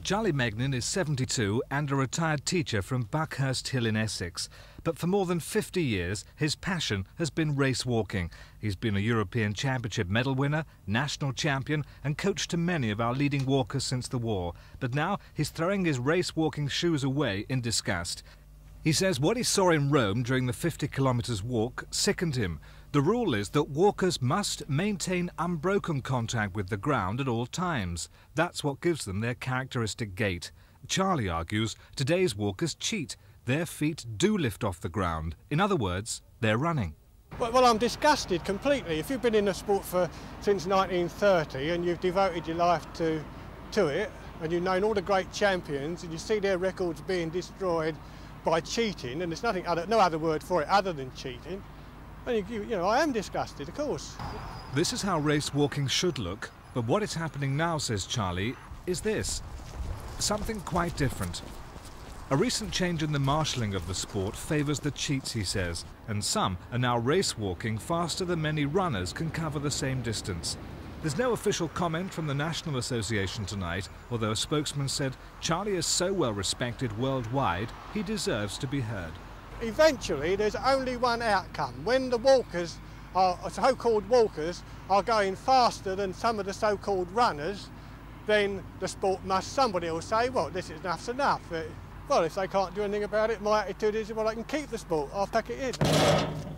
Charlie Megnin is 72 and a retired teacher from Buckhurst Hill in Essex. But for more than 50 years, his passion has been race walking. He's been a European Championship medal winner, national champion and coach to many of our leading walkers since the war. But now he's throwing his race walking shoes away in disgust. He says what he saw in Rome during the 50 kilometres walk sickened him. The rule is that walkers must maintain unbroken contact with the ground at all times. That's what gives them their characteristic gait. Charlie argues today's walkers cheat. Their feet do lift off the ground. In other words, they're running. Well, I'm disgusted completely. If you've been in the sport since 1930 and you've devoted your life to it, and you've known all the great champions, and you see their records being destroyed by cheating, and there's no other word for it other than cheating, and you know, I am disgusted, of course. This is how race walking should look, but what is happening now, says Charlie, is this. Something quite different. A recent change in the marshalling of the sport favours the cheats, he says, and some are now race walking faster than many runners can cover the same distance. There's no official comment from the National Association tonight, although a spokesman said Charlie is so well respected worldwide, he deserves to be heard. Eventually, there's only one outcome. When the walkers, so-called walkers, are going faster than some of the so-called runners, then the sport somebody will say, well, enough's enough. Well, if they can't do anything about it, my attitude is, well, I can keep the sport, I'll pack it in.